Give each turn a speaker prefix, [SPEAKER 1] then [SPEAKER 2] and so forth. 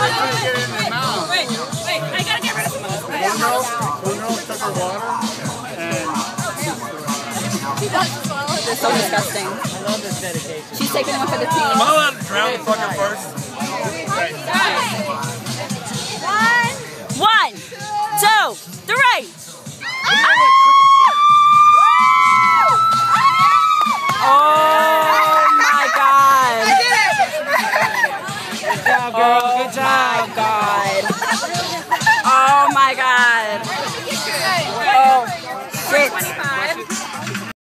[SPEAKER 1] get it in their mouth.
[SPEAKER 2] Wait, I gotta get rid of some of this.
[SPEAKER 1] Uno took her water and...
[SPEAKER 2] This is so disgusting.
[SPEAKER 3] I love this dedication.
[SPEAKER 2] She's taking one for the team.
[SPEAKER 4] Am I allowed to drown the fucker first?
[SPEAKER 1] Right.
[SPEAKER 2] 1, 2, 3. Oh my God! I did it! Good job, girl. Good job. Oh my God. Oh my God.